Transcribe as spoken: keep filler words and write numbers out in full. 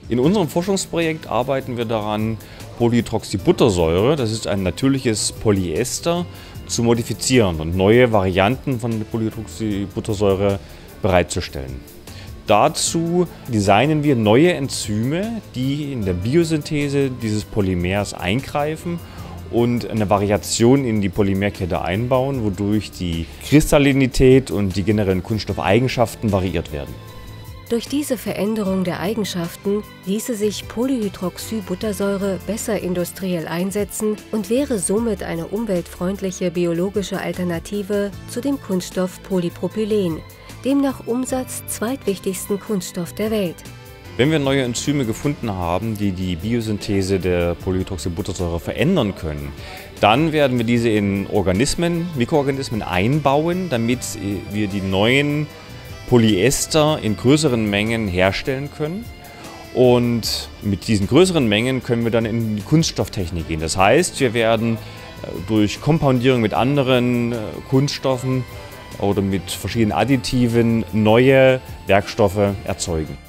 In unserem Forschungsprojekt arbeiten wir daran, Polyhydroxybuttersäure, das ist ein natürliches Polyester, zu modifizieren und neue Varianten von Polyhydroxybuttersäure bereitzustellen. Dazu designen wir neue Enzyme, die in der Biosynthese dieses Polymers eingreifen und eine Variation in die Polymerkette einbauen, wodurch die Kristallinität und die generellen Kunststoffeigenschaften variiert werden. Durch diese Veränderung der Eigenschaften ließe sich Polyhydroxybuttersäure besser industriell einsetzen und wäre somit eine umweltfreundliche biologische Alternative zu dem Kunststoff Polypropylen, dem nach Umsatz zweitwichtigsten Kunststoff der Welt. Wenn wir neue Enzyme gefunden haben, die die Biosynthese der Polyhydroxybuttersäure verändern können, dann werden wir diese in Organismen, Mikroorganismen einbauen, damit wir die neuen Polyester in größeren Mengen herstellen können. Und mit diesen größeren Mengen können wir dann in die Kunststofftechnik gehen. Das heißt, wir werden durch Kompoundierung mit anderen Kunststoffen oder mit verschiedenen Additiven neue Werkstoffe erzeugen.